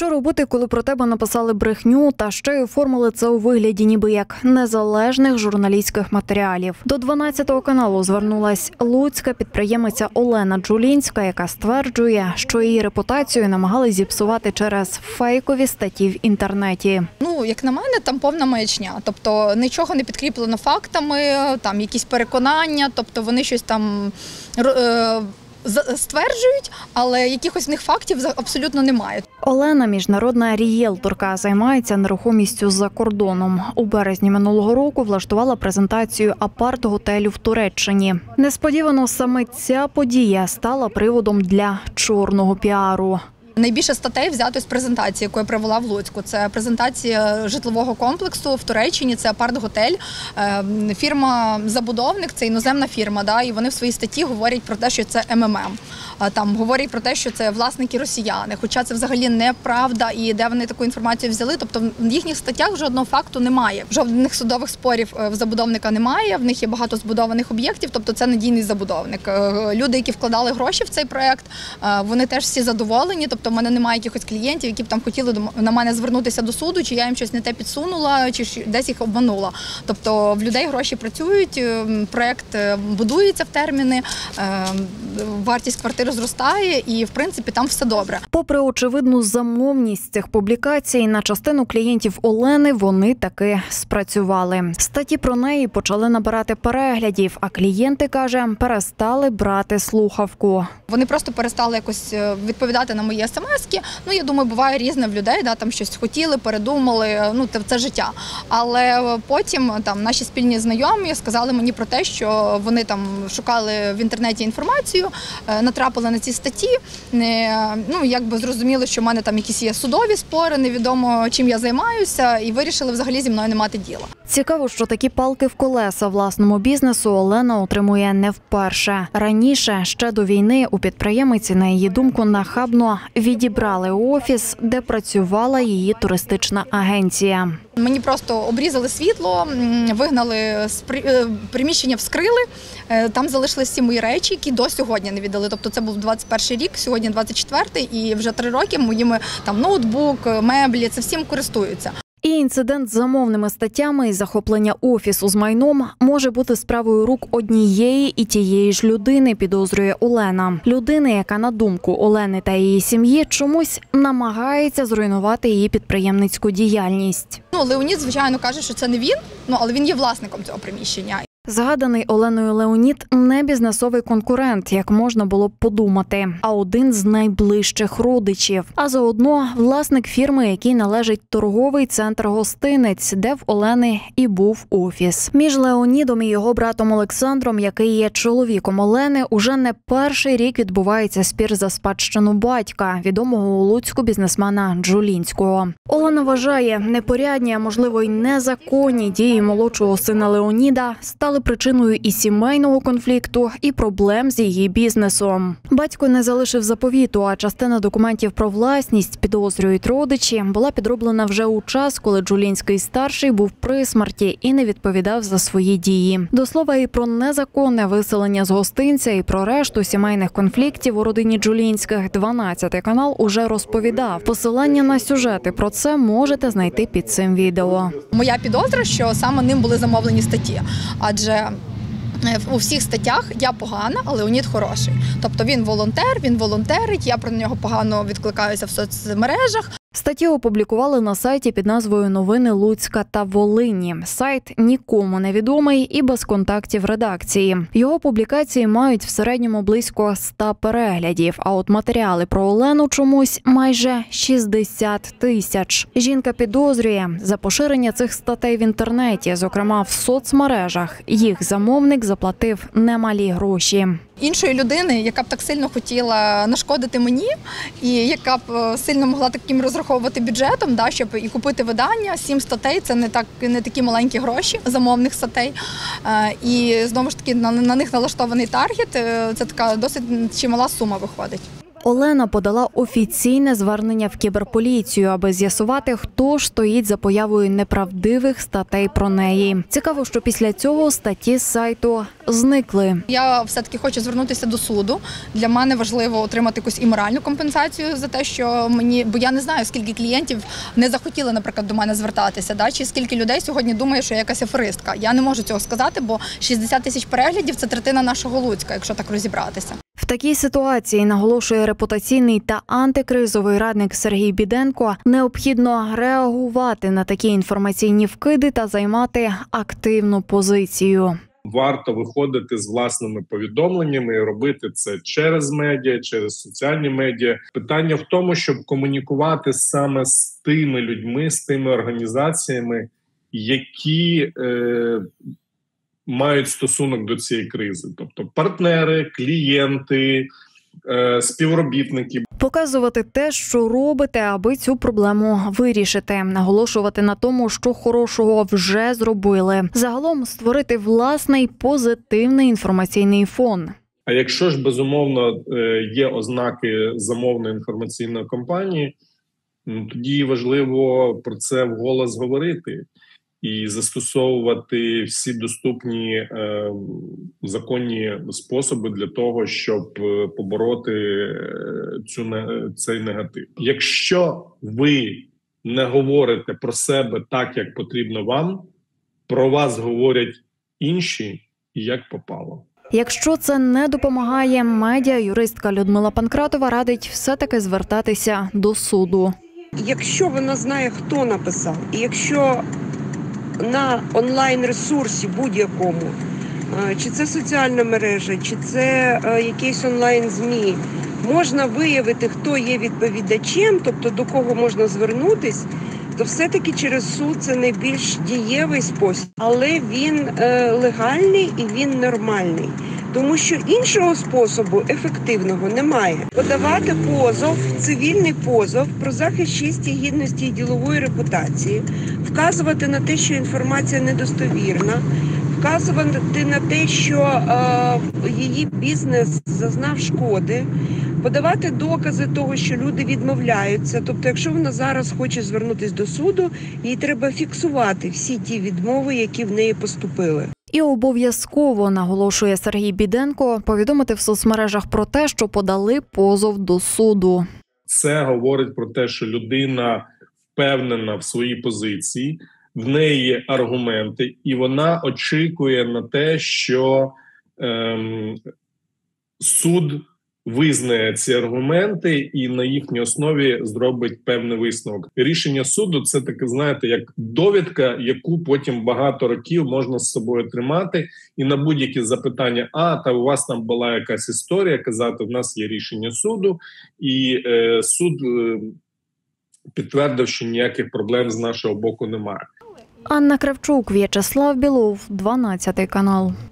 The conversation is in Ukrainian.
Що робити, коли про тебе написали брехню, та ще й оформили це у вигляді ніби як незалежних журналістських матеріалів? До 12 каналу звернулась луцька підприємиця Олена Джулінська, яка стверджує, що її репутацію намагались зіпсувати через фейкові статті в інтернеті. Як на мене, там повна маячня. Тобто нічого не підкріплено фактами, там якісь переконання, тобто вони щось там стверджують, але якихось в них фактів абсолютно немає. Олена – міжнародна рієлторка, займається нерухомістю за кордоном. У березні минулого року влаштувала презентацію апарт-готелю в Туреччині. Несподівано саме ця подія стала приводом для чорного піару. Найбільше статей взято з презентації, яку я провела в Луцьку. Це презентація житлового комплексу в Туреччині, це апарт-готель. Фірма-забудовник – це іноземна фірма, і вони в своїй статті говорять про те, що це МММ. Там говорять про те, що це власники росіяни, хоча це взагалі неправда і де вони таку інформацію взяли. Тобто в їхніх статтях жодного факту немає. Жодних судових спорів в забудовника немає, в них є багато збудованих об'єктів, тобто це надійний забудовник. Люди, які вкладали гроші в цей проєкт, вони теж всі задоволені. Тобто в мене немає якихось клієнтів, які б там хотіли на мене звернутися до суду, чи я їм щось не те підсунула, чи десь їх обманула. Тобто в людей гроші працюють, проєкт будується в терміни, вартість квартири зростає і, в принципі, там все добре. Попри очевидну замовність цих публікацій, на частину клієнтів Олени вони таки спрацювали. Статті про неї почали набирати переглядів, а клієнти, каже, перестали брати слухавку. Вони просто перестали якось відповідати на мої смски. Я думаю, буває різне в людей, там щось хотіли, передумали, це життя. Але потім наші спільні знайомі сказали мені про те, що вони там шукали в інтернеті інформацію, натрапили на ці статті, якби зрозуміли, що в мене там якісь є судові спори, невідомо чим я займаюся, і вирішили взагалі зі мною не мати діла. Цікаво, що такі палки в колеса власному бізнесу Олена отримує не вперше. Раніше, ще до війни, у підприємиці, на її думку, нахабно відібрали офіс, де працювала її туристична агенція. Мені просто обрізали світло, вигнали, приміщення вскрили, там залишились всі мої речі, які до сьогодні не віддали. Тобто це був 21 рік, сьогодні 24-й, і вже 3 роки моїми ноутбук, меблі, це всім користуються. І інцидент з замовними статтями і захоплення офісу з майном може бути справою рук однієї і тієї ж людини, підозрює Олена. Людини, яка, на думку Олени та її сім'ї, чомусь намагається зруйнувати її підприємницьку діяльність. Леонід, звичайно, каже, що це не він, але він є власником цього приміщення. Згаданий Оленою Леонід – не бізнесовий конкурент, як можна було б подумати, а один з найближчих родичів. А заодно власник фірми, який належить торговий центр «Гостинець», де в Олени і був офіс. Між Леонідом і його братом Олександром, який є чоловіком Олени, уже не перший рік відбувається спір за спадщину батька, відомого у Луцьку бізнесмена Джулінського. Олена вважає, непорядні, а можливо й незаконні дії молодшого сина Леоніда стали причиною і сімейного конфлікту, і проблем з її бізнесом. Батько не залишив заповіту, а частина документів про власність, підозрюють родичі, була підроблена вже у час, коли Джулінський-старший був при смерті і не відповідав за свої дії. До слова, і про незаконне виселення з гостинця, і про решту сімейних конфліктів у родині Джулінських 12 канал уже розповідав. Посилання на сюжети про це можете знайти під цим відео. Моя підозра, що саме ним були замовлені статті. Адже у всіх статтях я погана, а Леонід хороший. Тобто він волонтер, він волонтерить, я про нього погано відкликаюся в соцмережах. Статті опублікували на сайті під назвою «Новини Луцька та Волині». Сайт нікому не відомий і без контактів редакції. Його публікації мають в середньому близько 100 переглядів, а от матеріали про Олену чомусь майже 60 тисяч. Жінка підозрює, за поширення цих статей в інтернеті, зокрема в соцмережах, їх замовник заплатив немалі гроші. Іншої людини, яка б так сильно хотіла нашкодити мені, і яка б сильно могла таким розраховувати бюджетом, щоб і купити видання, 7 статей – це не такі маленькі гроші замовних статей. І знову ж таки на них налаштований таргет, це така досить чимала сума виходить. Олена подала офіційне звернення в кіберполіцію, аби з'ясувати, хто ж стоїть за появою неправдивих статей про неї. Цікаво, що після цього статті з сайту зникли. Я все-таки хочу звернутися до суду. Для мене важливо отримати якусь і моральну компенсацію за те, що бо я не знаю, скільки клієнтів не захотіли, наприклад, до мене звертатися, чи скільки людей сьогодні думає, що я якась аферистка. Я не можу цього сказати, бо 60 тисяч переглядів – це третина нашого Луцька, якщо так розібратися. В такій ситуації, наголошує репутаційний та антикризовий радник Сергій Біденко, необхідно реагувати на такі інформаційні вкиди та займати активну позицію. Варто виходити з власними повідомленнями і робити це через медіа, через соціальні медіа. Питання в тому, щоб комунікувати саме з тими людьми, з тими організаціями, які мають стосунок до цієї кризи. Тобто партнери, клієнти, співробітники. Показувати те, що робите, аби цю проблему вирішити. Наголошувати на тому, що хорошого вже зробили. Загалом створити власний позитивний інформаційний фон. А якщо ж, безумовно, є ознаки замовної інформаційної кампанії, тоді важливо про це вголос говорити і застосовувати всі доступні законні способи для того, щоб побороти цей негатив. Якщо ви не говорите про себе так, як потрібно вам, про вас говорять інші і як попало. Якщо це не допомагає, медіа-юристка Людмила Панкратова радить все-таки звертатися до суду. Якщо вона знає, хто написав, і якщо на онлайн-ресурсі будь-якому, чи це соціальна мережа, чи це якийсь онлайн-ЗМІ, можна виявити, хто є відповідачем, тобто до кого можна звернутись, то все-таки через суд це найбільш дієвий спосіб. Але він легальний і він нормальний. Тому що іншого способу ефективного немає. Подавати позов, цивільний позов про захист честі, гідності і ділової репутації, вказувати на те, що інформація недостовірна, вказувати на те, що її бізнес зазнав шкоди, подавати докази того, що люди відмовляються. Тобто, якщо вона зараз хоче звернутися до суду, їй треба фіксувати всі ті відмови, які в неї поступили. І обов'язково, наголошує Сергій Біденко, повідомити в соцмережах про те, що подали позов до суду. Це говорить про те, що людина впевнена в своїй позиції, в неї є аргументи, і вона очікує на те, що суд визнає ці аргументи і на їхній основі зробить певний висновок. Рішення суду – це таке, знаєте, як довідка, яку потім багато років можна з собою тримати і на будь-які запитання, та у вас там була якась історія, казати, в нас є рішення суду, і суд підтвердив, що ніяких проблем з нашого боку немає. Анна Кравчук, В'ячеслав Білов, 12 канал.